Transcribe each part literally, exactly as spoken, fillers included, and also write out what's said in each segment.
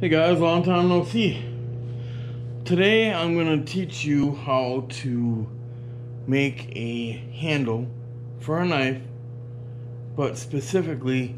Hey guys, long time no see. Today I'm going to teach you how to make a handle for a knife, but specifically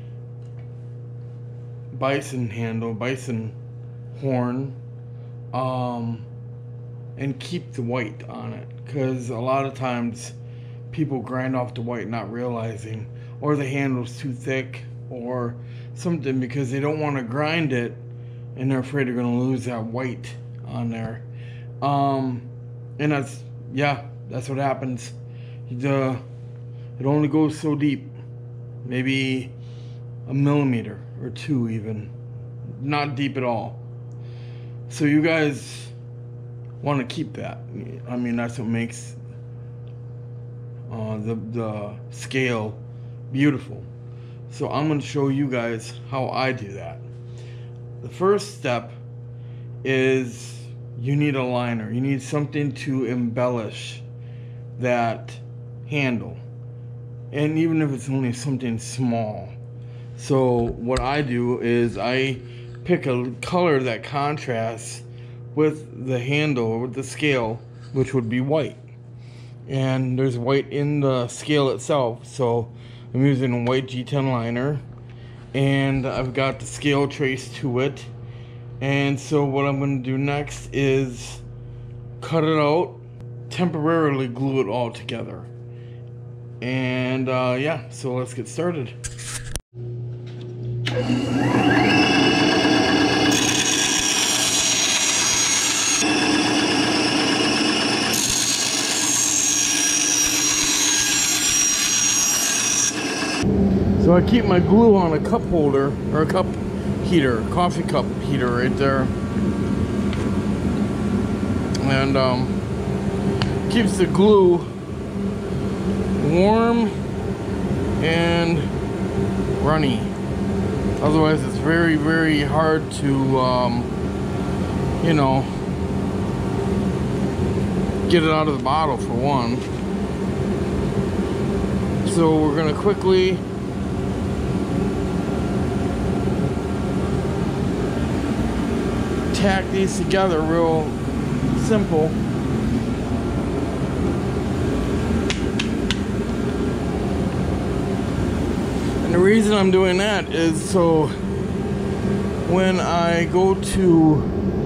bison handle, bison horn, um, and keep the white on it, because a lot of times people grind off the white not realizing, or the handle's too thick or something, because they don't want to grind it and they're afraid they're going to lose that white on there. Um, and that's, yeah, that's what happens. The, it only goes so deep, maybe a millimeter or two even, not deep at all. So you guys want to keep that. I mean, that's what makes uh, the, the scale beautiful. So I'm going to show you guys how I do that. The first step is you need a liner. You need something to embellish that handle. And even if it's only something small. So what I do is I pick a color that contrasts with the handle or with the scale, which would be white. And there's white in the scale itself. So I'm using a white G ten liner. And I've got the scale traced to it. And so what I'm going to do next is cut it out, temporarily glue it all together. And uh, yeah, so let's get started. So I keep my glue on a cup holder, or a cup heater, coffee cup heater right there. And um, keeps the glue warm and runny. Otherwise it's very, very hard to, um, you know, get it out of the bottle for one. So we're gonna quickly tack these together real simple. And the reason I'm doing that is so when I go to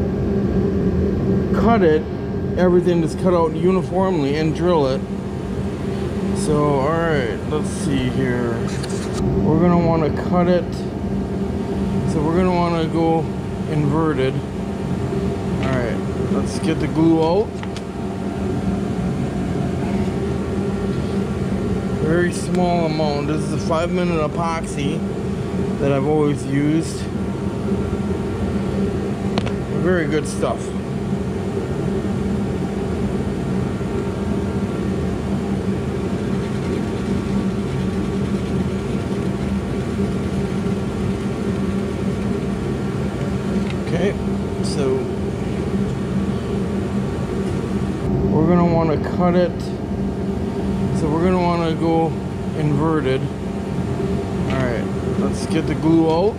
cut it, everything is cut out uniformly and drill it. So alright, let's see here. We're gonna want to cut it. So we're gonna want to go inverted. Alright, let's get the glue out. Very small amount. This is a five minute epoxy that I've always used. Very good stuff. Okay, so we're going to want to cut it. So we're going to want to go inverted. Alright, let's get the glue out.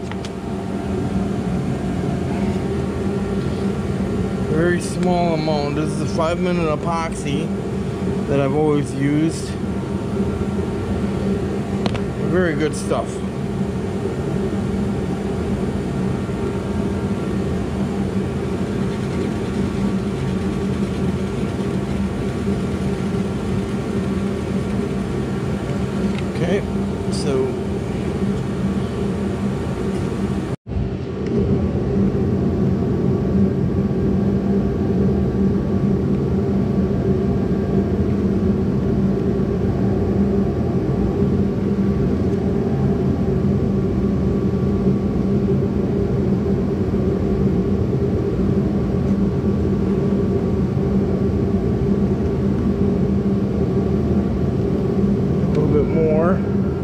Very small amount. This is a five minute epoxy that I've always used. Very good stuff. Okay, so a little bit more.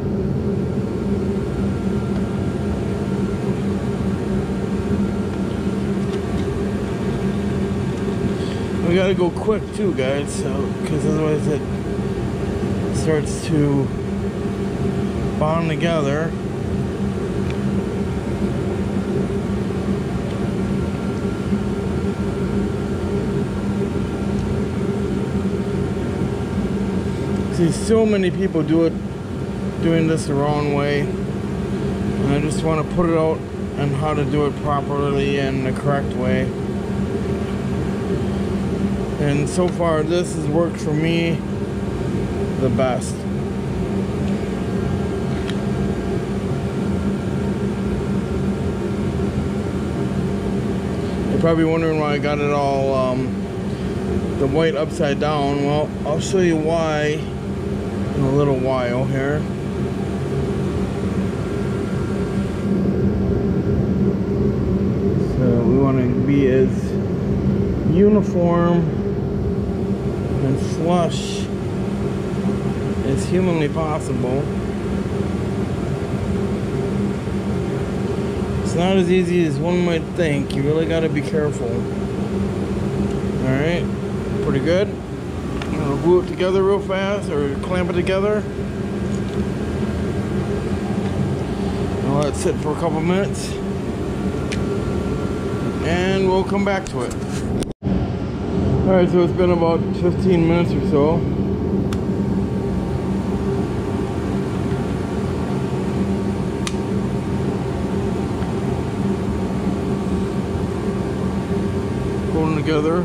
We gotta go quick too, guys, so because otherwise it starts to bond together. see so many people do it, doing this the wrong way. And I just want to put it out on how to do it properly and the correct way. And so far this has worked for me the best. You're probably wondering why I got it all um, the white upside down. Well, I'll show you why in a little while here. So we want to be as uniform and flush as humanly possible. It's not as easy as one might think. You really got to be careful. Alright, pretty good. I'm gonna glue it together real fast, or clamp it together. I'll let it sit for a couple minutes, and we'll come back to it. Alright, so it's been about fifteen minutes or so. Pulling together.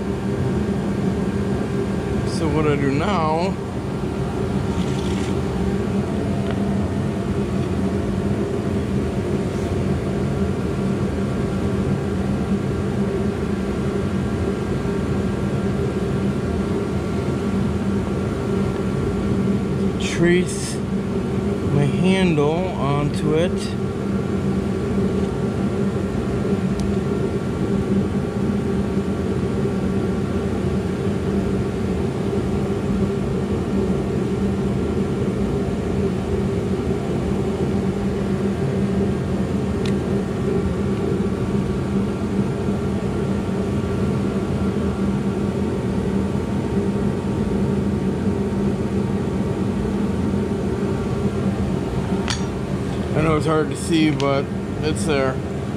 So what I do now trace my handle onto it. I know it's hard to see, but it's there.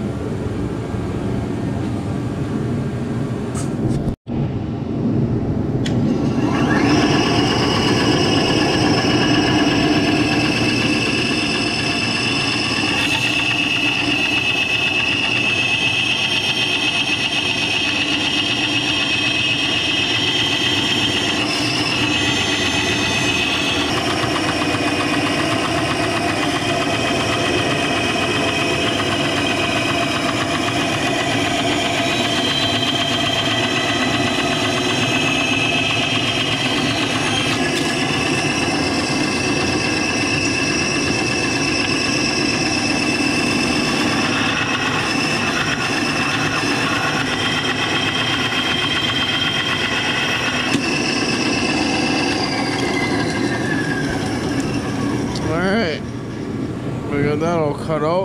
We got that all cut out.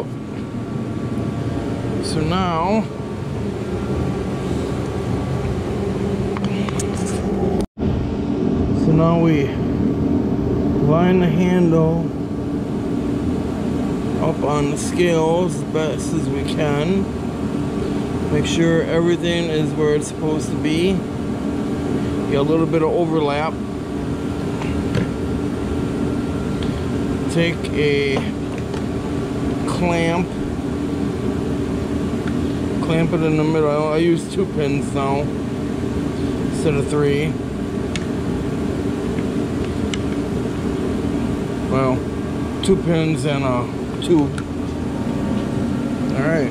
So now So now we line the handle up on the scales as best as we can. Make sure everything is where it's supposed to be. Get a little bit of overlap. Take a clamp, clamp it in the middle. I use two pins now instead of three. Well, two pins and a tube. All right.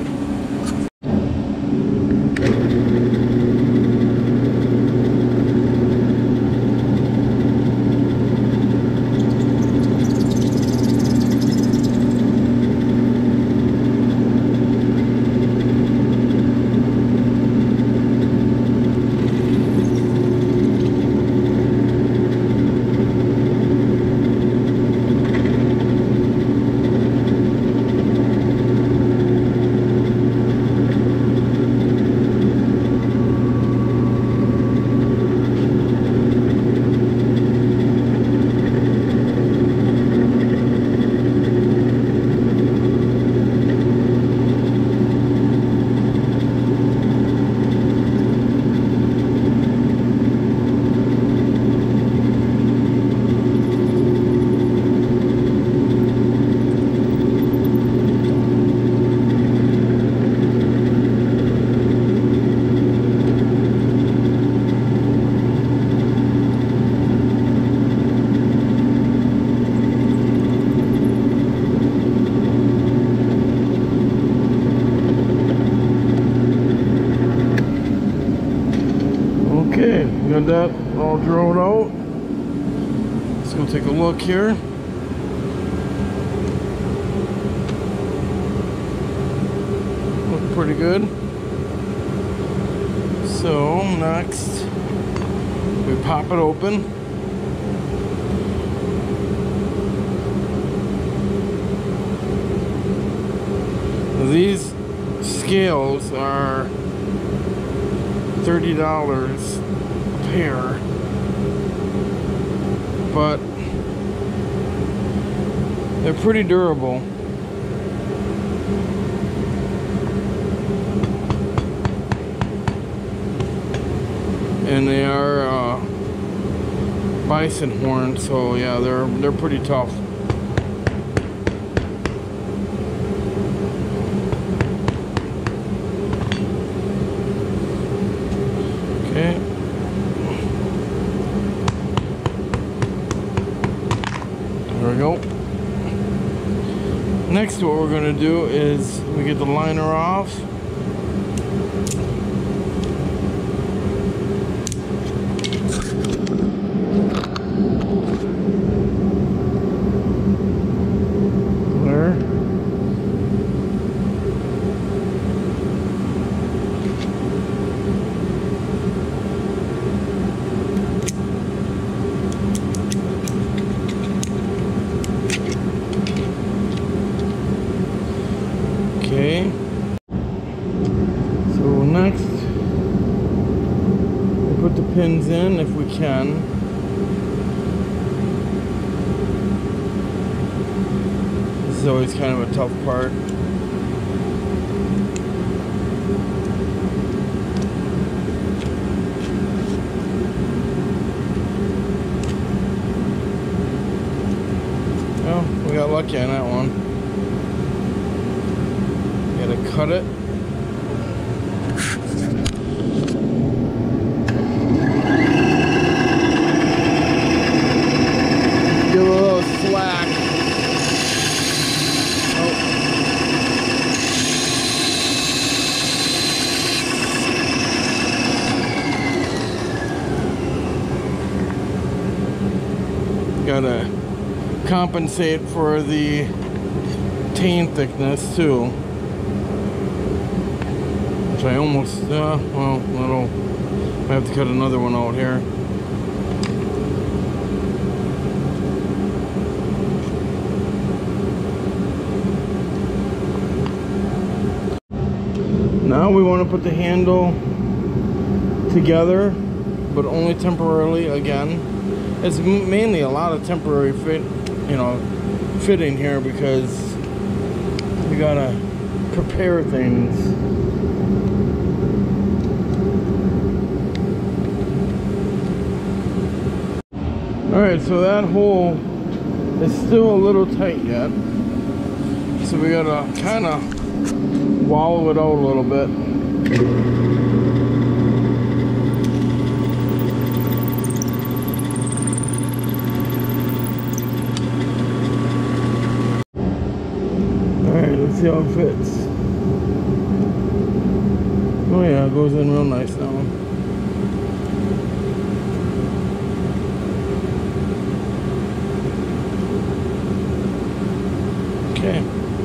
Got that all drilled out. Let's go take a look here. Look pretty good. So next, we pop it open. These scales are thirty dollars a pair, but they're pretty durable. And they are uh, bison horn, so yeah, they're they're pretty tough. Okay. There we go. Next, what we're gonna do is we get the liner off. Okay, so next we put the pins in if we can. This is always kind of a tough part. Well, we got lucky on that one. Gotta cut it. Give it a little slack. Oh. Gotta compensate for the tane thickness too. I almost, uh, well, little, I have to cut another one out here. Now we want to put the handle together, but only temporarily again. It's mainly a lot of temporary fit, you know, fitting here because we gotta prepare things. Alright, so that hole is still a little tight yet. So we gotta kind of wallow it out a little bit. Alright, let's see how it fits. Oh yeah, it goes in real nice now. Okay.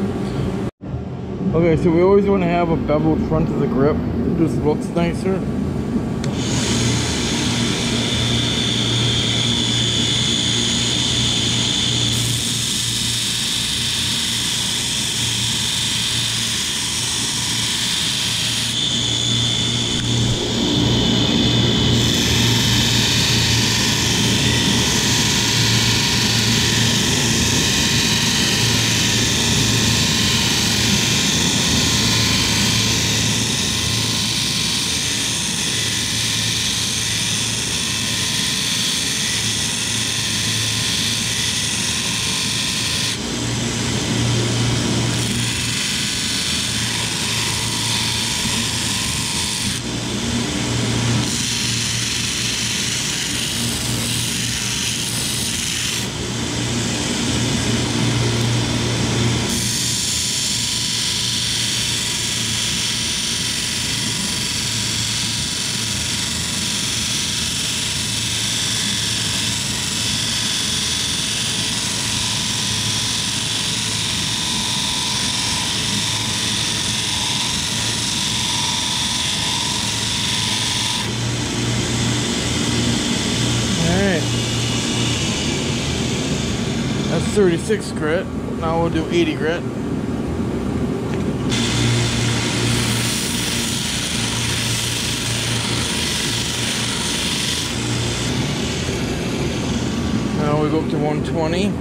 Okay, so we always want to have a beveled front of the grip. It just looks nicer. thirty-six grit. Now we'll do eighty grit. Now we go up to one twenty.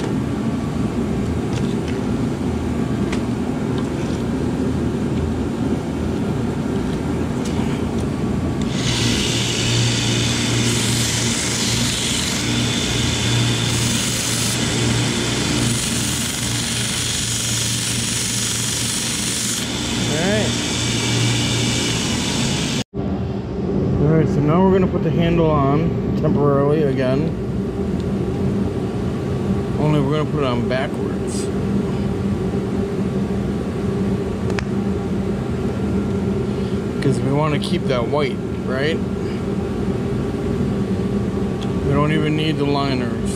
Alright, so now we're going to put the handle on temporarily again. Only we're going to put it on backwards. Because we want to keep that white, right? We don't even need the liners.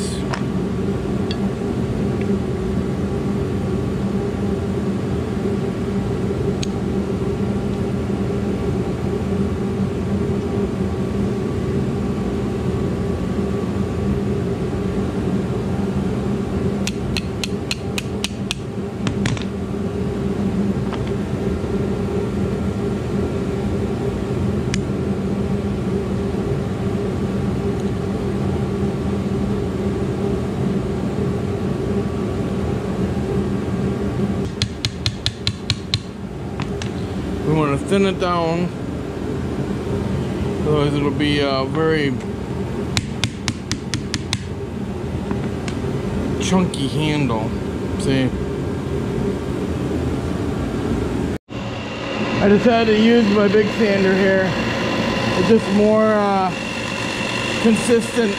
We want to thin it down, otherwise it'll be a very chunky handle. See? I decided to use my big sander here. It's just more uh, consistent.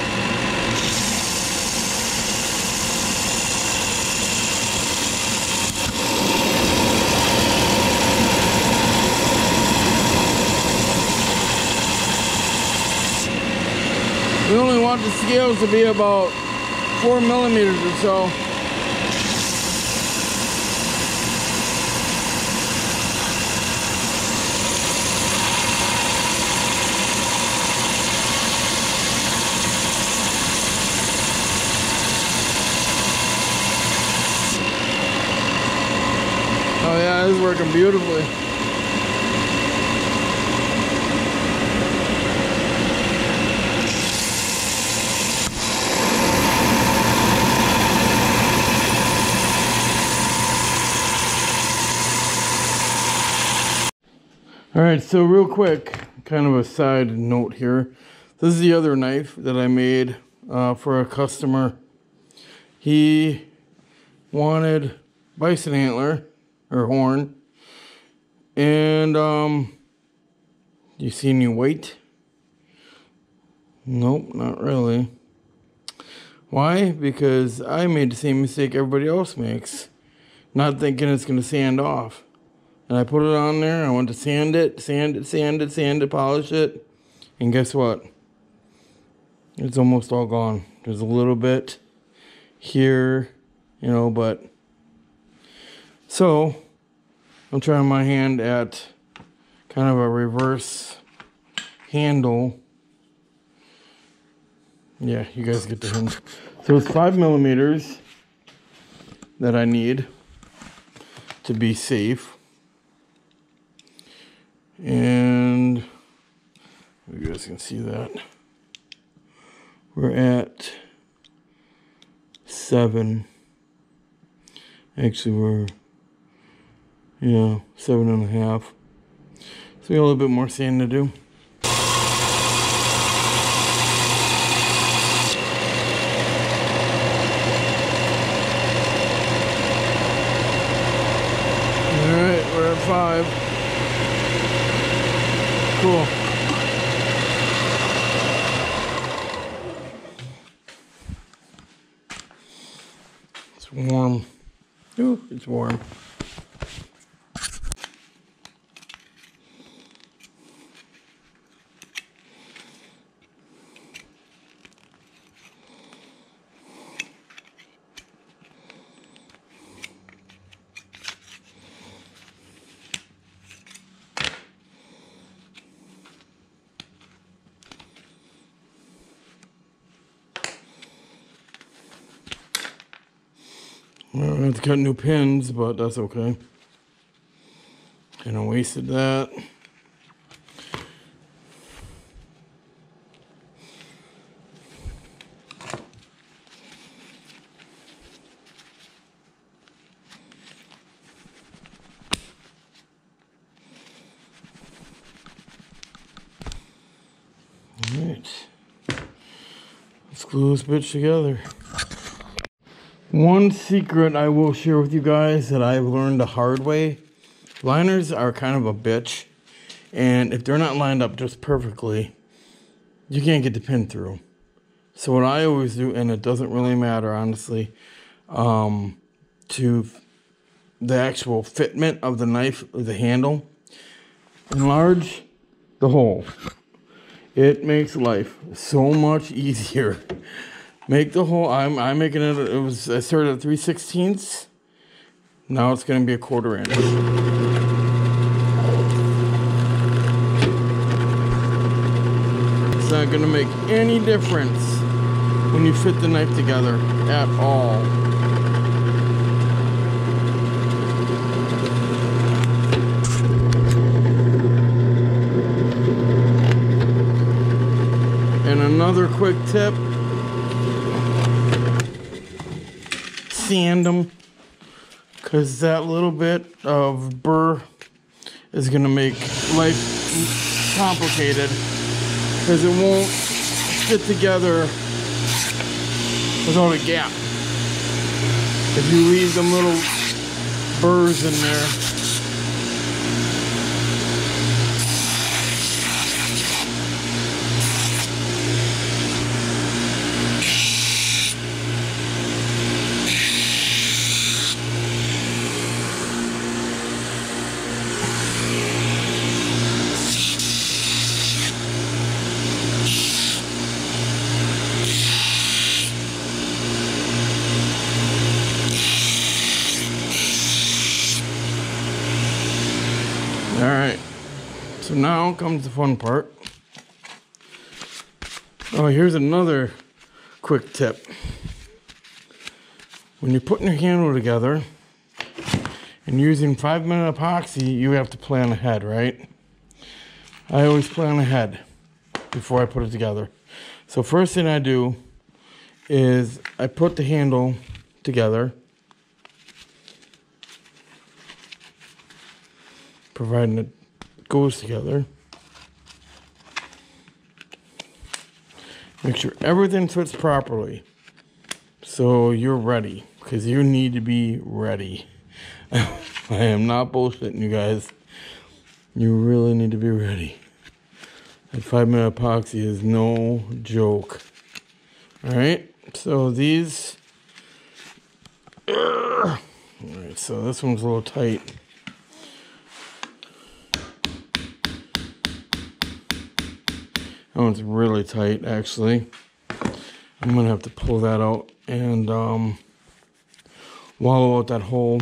We only want the scales to be about four millimeters or so. Oh yeah, this is working beautifully. Alright, so real quick, kind of a side note here. This is the other knife that I made uh, for a customer. He wanted bison antler, or horn. And, um, do you see any weight? Nope, not really. Why? Because I made the same mistake everybody else makes. Not thinking it's going to sand off. And I put it on there, I went to sand it, sand it, sand it, sand it, polish it. And guess what? It's almost all gone. There's a little bit here, you know, but... So, I'm trying my hand at kind of a reverse handle. Yeah, you guys get the hint. So it's five millimeters that I need to be safe. And you guys can see that. We're at seven. Actually, we're, yeah, seven and a half. So we got a little bit more sand to do. Alright, we're at five. Cool. It's warm. Ooh, it's warm. I'm gonna have to cut new pins, but that's okay. And I wasted that. All right. Let's glue this bitch together. One secret I will share with you guys that I've learned the hard way. Liners are kind of a bitch. And if they're not lined up just perfectly, you can't get the pin through. So what I always do, and it doesn't really matter, honestly, um, to the actual fitment of the knife, the handle, enlarge the hole. It makes life so much easier. Make the hole. I'm I'm making it. It was I started at three sixteenths. Now it's going to be a quarter inch. It's not going to make any difference when you fit the knife together at all. And another quick tip. Sand them, because that little bit of burr is going to make life complicated, because it won't fit together without a gap if you leave them little burrs in there. Alright, so now comes the fun part. Oh, here's another quick tip. When you're putting your handle together and using five minute epoxy, you have to plan ahead, right? I always plan ahead before I put it together. So first thing I do is I put the handle together, providing it goes together. Make sure everything fits properly so you're ready, because you need to be ready. I am not bullshitting you guys. You really need to be ready. That five minute epoxy is no joke. Alright, so these, alright, so this one's a little tight. That one's really tight, actually. I'm gonna have to pull that out and um, wallow out that hole.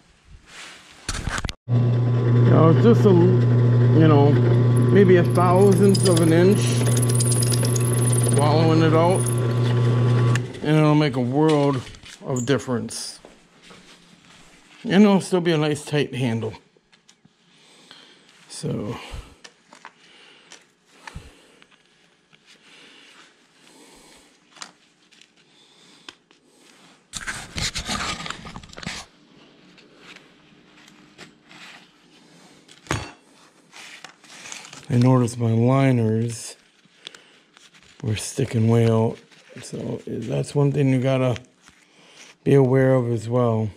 Now it's just a, you know, maybe a thousandth of an inch, wallowing it out, and it'll make a world of difference. And it'll still be a nice tight handle. So. I noticed my liners were sticking way out, so that's one thing you gotta be aware of as well,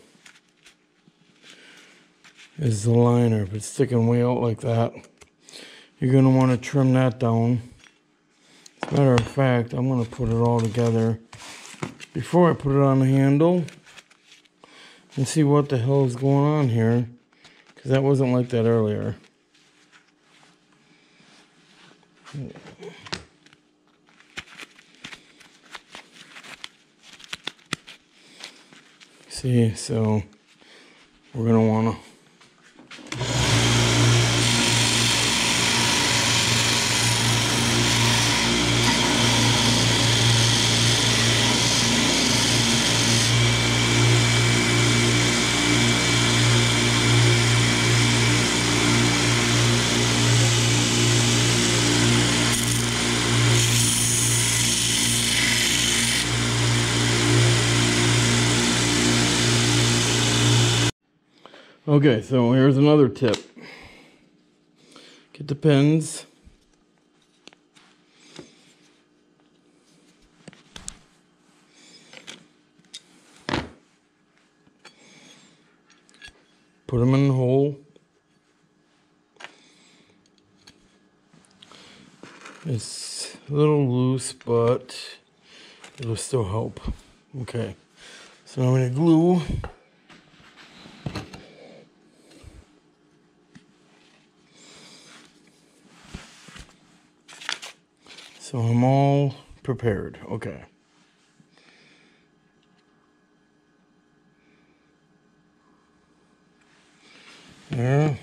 is the liner. If it's sticking way out like that, you're gonna want to trim that down. As a matter of fact, I'm gonna put it all together before I put it on the handle and see what the hell is going on here, because that wasn't like that earlier. See, so we're gonna wanna Okay, so here's another tip. Get the pins. Put them in the hole. It's a little loose, but it'll still help. Okay, so I'm going to glue. So I'm all prepared. Okay. There.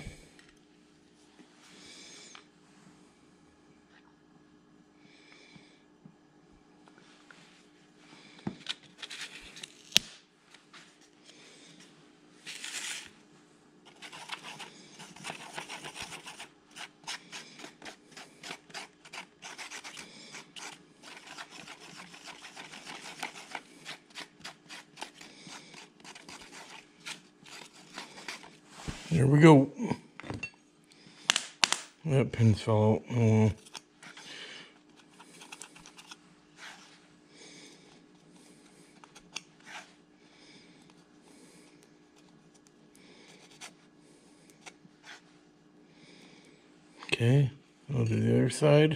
There we go. That pins fell out. Oh. Okay, I'll do the other side.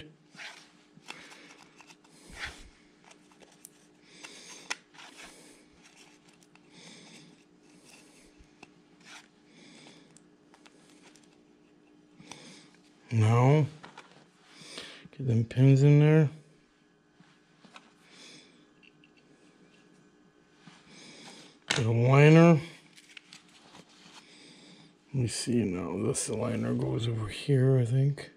Now, get them pins in there. Get a liner. Let me see now. This liner goes over here, I think.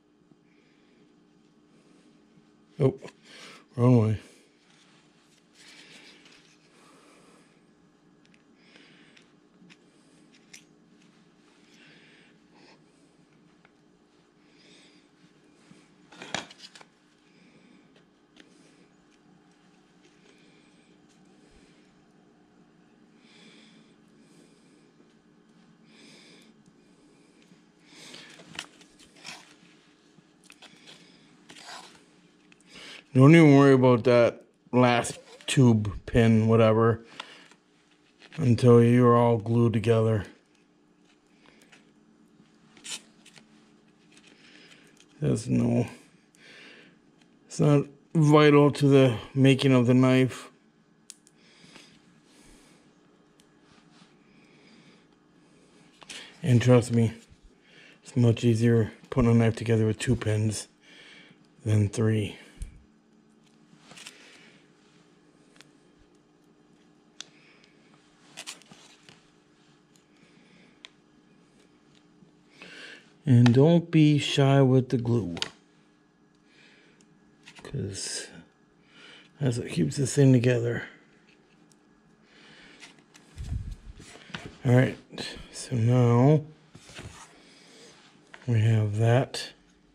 Oh, wrong way. Don't even worry about that last tube pin, whatever, until you're all glued together. There's no, it's not vital to the making of the knife. And trust me, it's much easier putting a knife together with two pins than three. And don't be shy with the glue, because that's what keeps this thing together. Alright, so now we have that.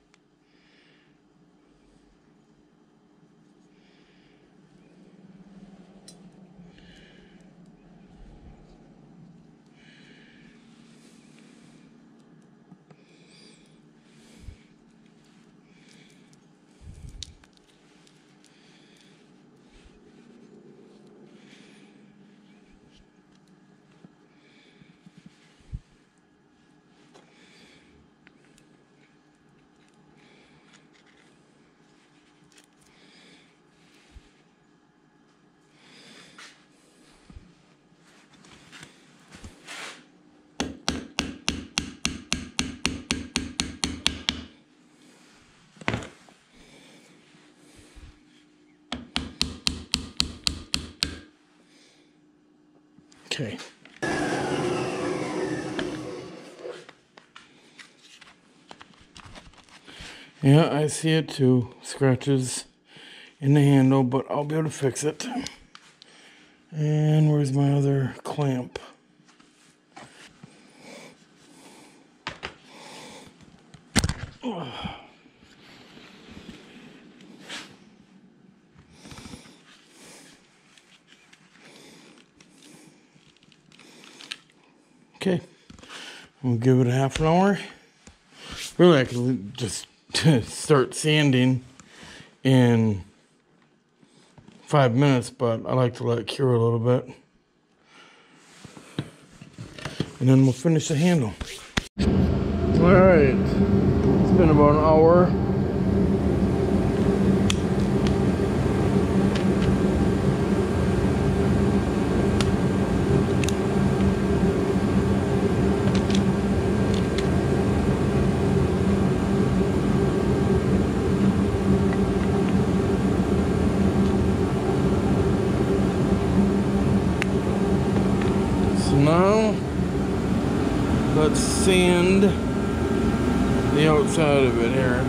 Okay. Yeah, I see it too. Scratches in the handle, but I'll be able to fix it. And where's my other clamp? Okay, We'll give it a half an hour. Really, I could just start sanding in five minutes, but I like to let it cure a little bit. And then we'll finish the handle. All right, it's been about an hour. So now, let's sand the outside of it here.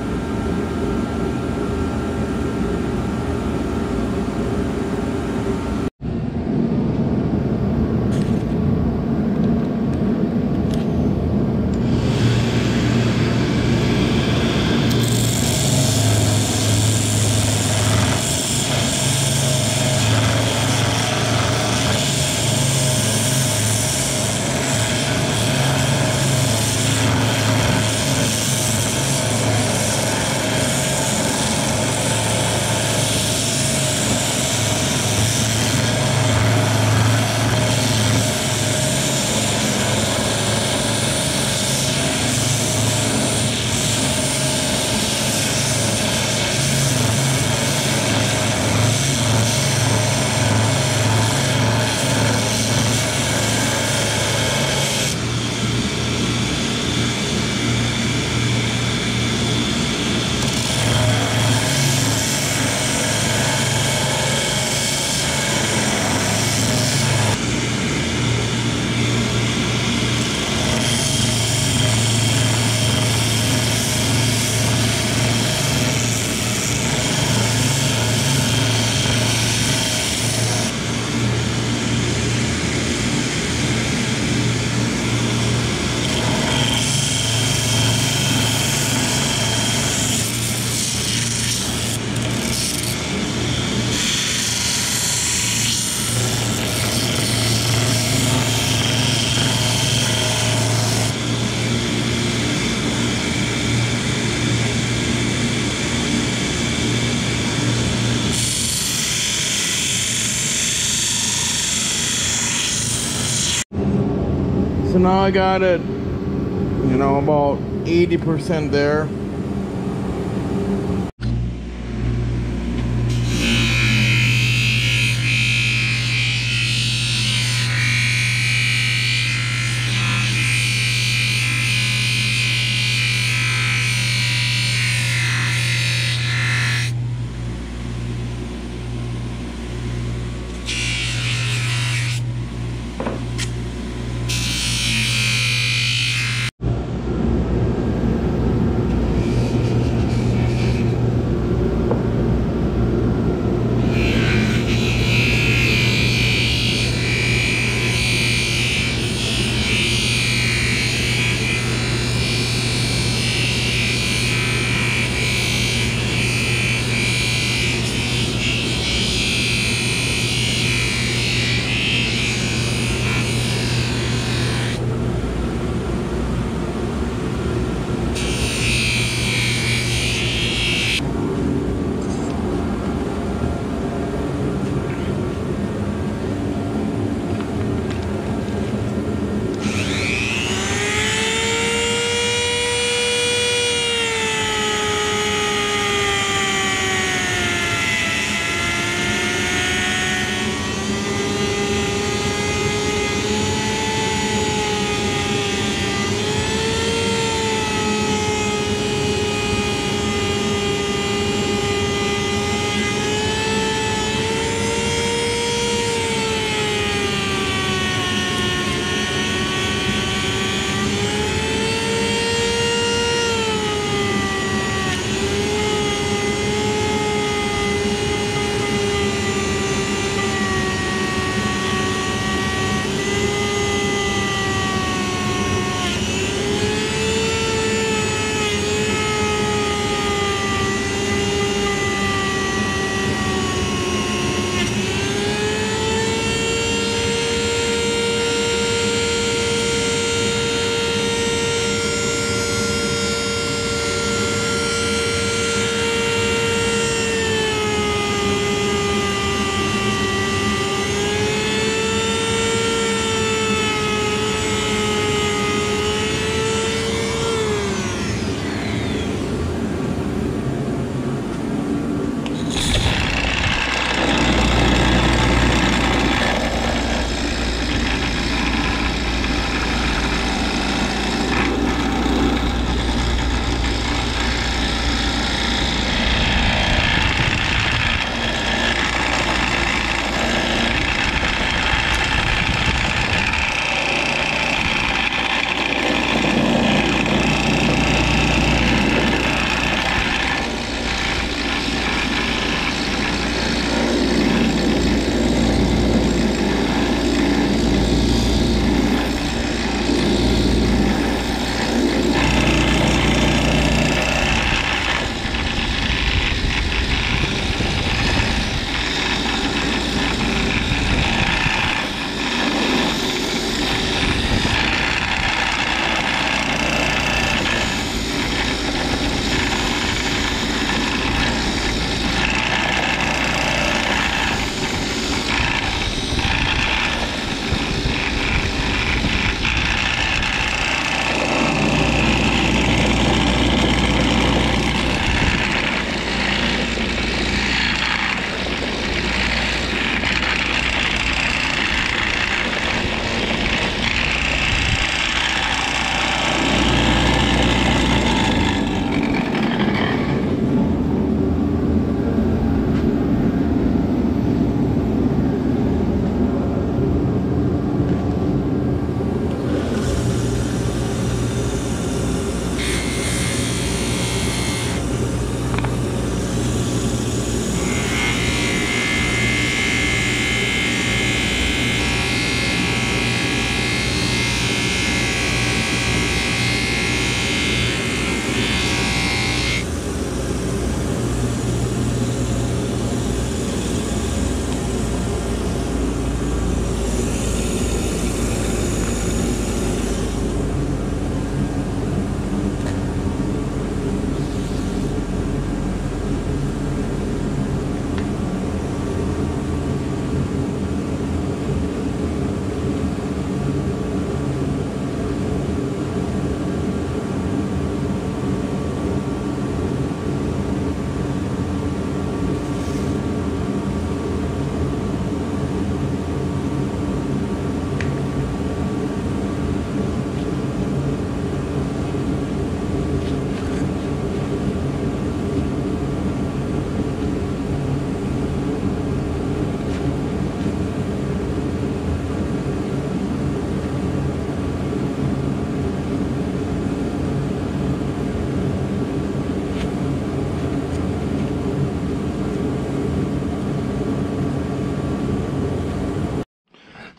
So now I got it, you know, about eighty percent there.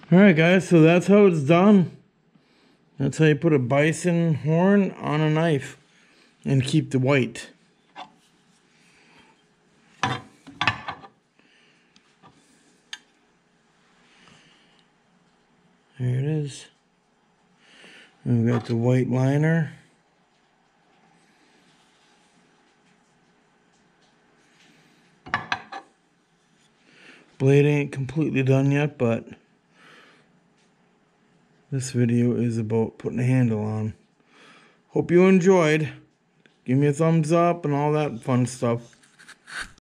Alright guys, so that's how it's done. That's how you put a bison horn on a knife and keep the white. There it is. And we've got the white liner. Blade ain't completely done yet, but this video is about putting a handle on. Hope you enjoyed. Give me a thumbs up and all that fun stuff.